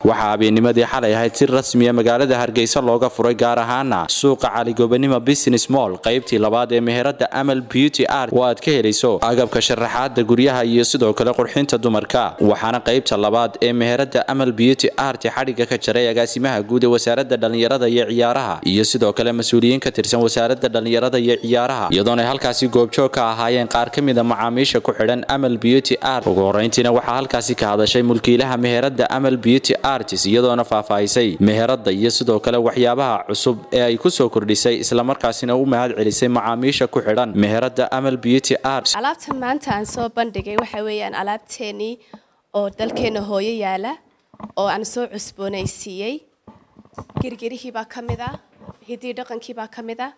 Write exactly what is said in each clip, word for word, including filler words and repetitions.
waxa habeennimadii xalay ahayd si rasmi ah magaalada Hargeysa looga furay gaar ahaan suuqa Cali Gobanimo Business Mall qaybtii labaad ee meherada Amal Beauty Art oo aad ka helayso agabka sharaxaadda guryaha iyo sidoo kale qurxinta dumarka waxaana qaybta labaad ee meherada Amal Beauty Art xadhiga ka jaray agaasimaha guud ee wasaaradda dhalinyarada iyo ciyaaraha iyo sidoo kale mas'uuliyiin ka tirsan wasaaradda dhalinyarada iyo ciyaaraha iyadoona halkaasi goobjoog ka ahaayeen qaar ka mid ah macaamiisha ku xidhan Amal Beauty Art ugu horeyntiina waxa halkaasi ka hadashay mulkiilaha meherada Amal Beauty artist iyadoona faahfaahisay meherada iyo sidoo kale waxyaabaha cusub ee ay ku soo kordhisay isla markaasina u mahad celisay macaamiisha ku xidhan meherada Amal Beauty Art. alaabta maanta aan soo bandhigay waxa weeyaan alaabteeni oo dalkeena hooyo yaala oo aan soo cusboonaysiiyay girgirihii baa kamid ah hidii dhaqankii baa kamid ah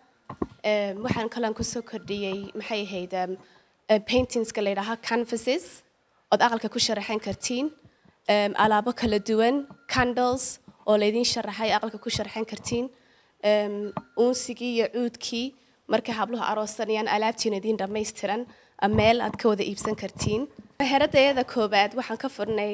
ee waxaan kalan ku soo kordhiyay maxay ahayd paintings ka leedahay canvases oo aqalka ku sharaxan kartiin um alaabo kala duwan candles oo leedin sharaxay aqalka ku sharaxan kartiin um uunsigii iyo cuudkii marka habluhu aroosanayaan alaabtiin idin dhameystiran meel aad ka wada iibsan kartiin meheradayada koobaad waxaan ka furnay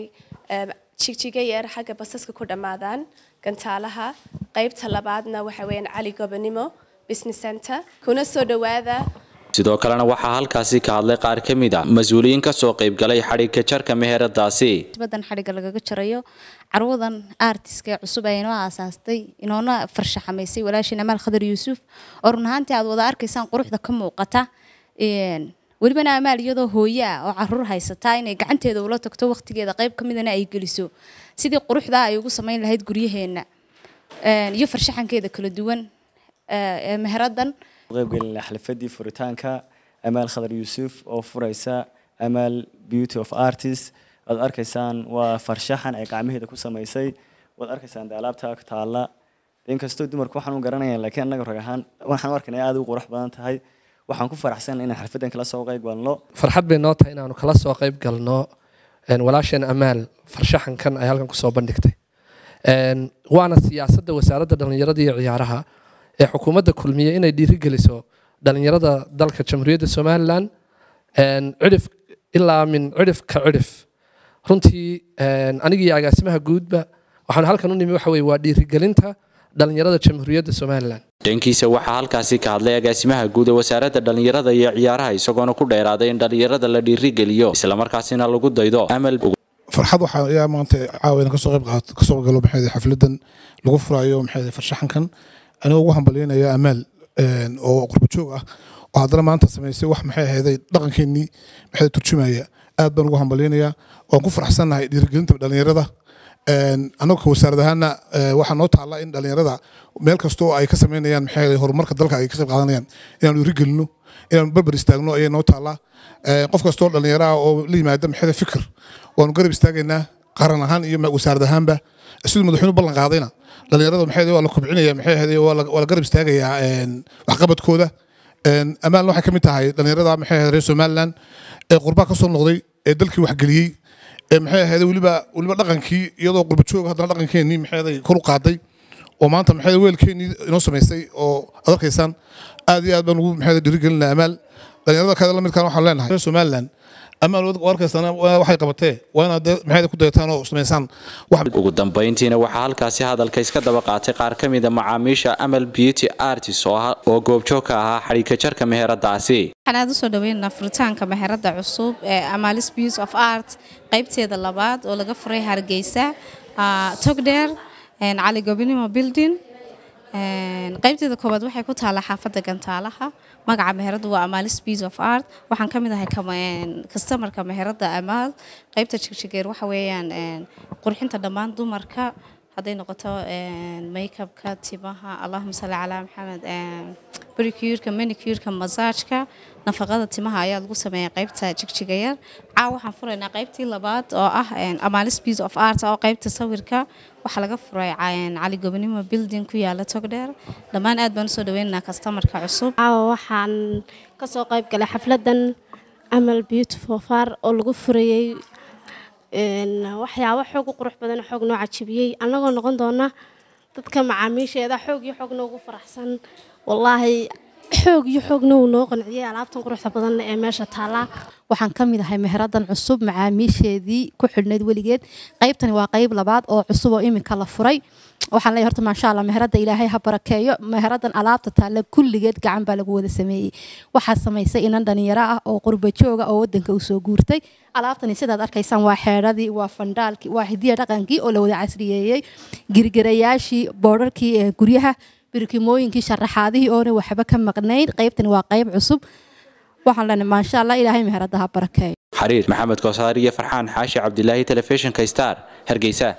jigjiga yar xagga basaska ku dhamaadaan gantaalaha qaybta labaadna waxa weeyaan Cali Gobanimo Business Center kuna soo dhawaada sidoo kalena waxa halkaasi ka hadlay qaar ka mid ah mas'uuliyiin ka soo qayb galay xadhiga jarka meheradaasi badan xadhiga lagaga jarayo carwadan artist-ka cusub ay inoo aasaastay inoona farshaxameysay walaashina Amal Khadar Yuusuf oo run ahaantii aad wada arkaysaan quruxda ka muuqata een walibana Amal iyadoo hooyo oo caruur haysata inay gacanteeda ula tagto waqtigeeda qayb ka midana ay geliso sidii quruxda ay ugu sameyn lahayd guryaheena een iyo farshaxankeeda kala duwan ee meheradan qayb galin xalfadii furitaanka Amal Khadar Yuusuf oo furaysa Amal Beauty of Artists aad arkaysaan waa farshaxan ay gacmaheeda ku sameysay waad arkaysaan alaabta ka taala inkastoo dumarku waxaan u garanayaan laakiin anaga rag ahaan waxaan arkaynaa aad u qurux badan tahay waxaan ku faraxsanahay in xalfadan kala soo qayb galno farxad bay noo tahay inaanu kala soo qayb galno een walaasheen Amal farshaxankan ay halkan ku soo bandhigtay een waana siyaasadda wasaaradda dhalinyarada iyo ciyaaraha ee xukuumadda kulmiye inay dhiirigeliso dhalinyarada dalka Jamhuuriyadda Soomaaliland een cidif ilaa min cidif ka cidif runtii een anigii agaasimaha guudba waxaan halkan u nimi waxa weey waa dhiirigelinta dhalinyarada Jamhuuriyadda Soomaaliland dhankiisa waxa halkaasi ka hadlay agaasimaha guud ee wasaaradda dhalinyarada iyo ciyaaraha isagoo ku dheeraaday in dhalinyarada la dhiirigeliyo isla markaasina lagu daydo Amal farxad waxa ay maanta caawina ka soo qayb qaato ka soo galo maxay xafladan lagu furayo maxay farshaxankan أنا ugu hambalyeynaya Amal een oo qurbo joog ah oo hadana maanta sameysay wax maxay ahayd dhaqankeeni maxay turjumaya aad baan ugu hambalyeynaya oo ku faraxsanahay dhiirigelinta dhalinyarada een anaga wasaaradahana waxa noo taala in dhalinyarada meel kasto ay ka sameynayaan maxay horumarka dalka ay ka qayb qaadanayaan inaan dhiirigelino inaan barbar istaagno ay noo taala qof kasto dhalinyarada oo la yimaado maxay fikir waan garab istaagaynaa qaran ahaan iyo wasaaradahanba sidoo madaxweynuhu ballan qaadayna dhalinyarada maxay waa la kubcinaya maxay ahayd waa la garab istaagaya een wax qabadkooda een Amal waxa kamid tahay dhalinyarada maxay ahayd reer Soomaaliland ee qurba ka soo noqday ee dalkii wax galiyay ee maxay ahayd waliba waliba dhaqankii iyadoo qurbo joog hadana dhaqankeeni maxay ahayd kor u qaaday oo maanta maxay weelkeeni inoo sameysay oo adarkaysan aad iyo aad baan ugu maxay dhiirigelinaa Amal dhalinyarada kale la mid kan waxaan leenahay reer Soomaaliland Amal warkaysana waxay qabatay waana maxay ku daytaan oo sameeysan wax ugu dambeyntiina waxa halkaasi hadalka iska daba qaatay qaar ka mid ah macaamiisha Amal Beauty Artist oo goobjoog ka ah xariga jarka meheradaasi waxaan aad u soo dhaweynaa furitaanka meherada cusub ee Amal Beauty of Art qaybteeda labaad oo laga furay Hargeysa Togdheer een Cali Gobanimo Building een qaybteeda koobaad waxay ku taala xaafadda gantaalaha magaca meheradu waa Amal Beauty of Art waxaan kamid ahay kamaan customerka meherada Amal qaybta jigjigeer waxa weeyaan een qurxinta dhamaan dumarka haday noqoto een makeup-ka timaha Allahumma salli ala Muhammad een pedicure-ka manicure-ka massage-ka nafaqada timaha ayaa lagu sameeyaa qaybta jigjigeer caaw waxaan furaynaa qaybtii labaad oo ah een Amal Beauty of Art oo qaybta sawirka waxa laga furay Cali Gobanimo Building ku yaala Togdheer dhamaan aad baan soo dhaweynaa customerka cusub waxaan ka soo qayb galay xafladan Amal Beauty of Art oo lagu furayay een waxyaabo xoog u qurux badan xoog noo cajibiyay anagoo noqon doona dadka macaamiisheeda xoog iyo xoog noogu faraxsan wallahi xoog iyo xoogna uu noo qanciyay alaabtan quruxda badan ee meesha taala. waxaan ka mid ahay meheradan cusub macaamiisheedii ku xidhneyd weligeed qaybtani waa qayb labaad oo cusub oo iminka la furay waxaan leeyahay horta maasha Allah meherada ilaahay ha barakeeyo meheradan alaabta taala kulligeed gacan baa lagu wada sameeyay waxaa samaysay inan dhalinyaro ah oo qurba jooga oo wadanka u soo guurtay alaabtani sidaad arkaysaan waa xeeradii waa fandaalkii waa hidiya dhaqankii oo la wada casriyeeyay girgirayaashii boorarkii ee guryaha birkimooyinkii sharaxaadihii oo waxba ka maqnayd qaybtani waa qayb cusub waxaan leenahay maasha Allah ilaahay meherada ha barakeeyo xariir maxamed koosaar iyo farxaan xaashi cabdilaahi telefishinka star Hargeysa.